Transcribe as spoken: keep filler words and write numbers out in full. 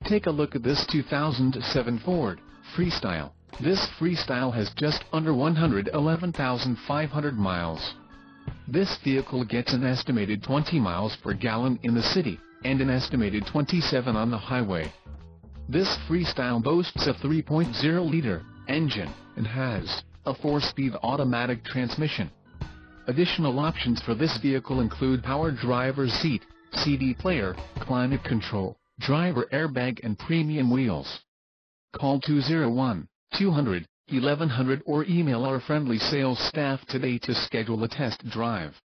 Take a look at this two thousand seven Ford Freestyle. This Freestyle has just under one hundred eleven thousand five hundred miles. This vehicle gets an estimated twenty miles per gallon in the city, and an estimated twenty-seven on the highway. This Freestyle boasts a three point oh liter engine, and has a four-speed automatic transmission. Additional options for this vehicle include power driver's seat, C D player, climate control, driver airbag and premium wheels. Call two oh one, two hundred, eleven hundred or email our friendly sales staff today to schedule a test drive.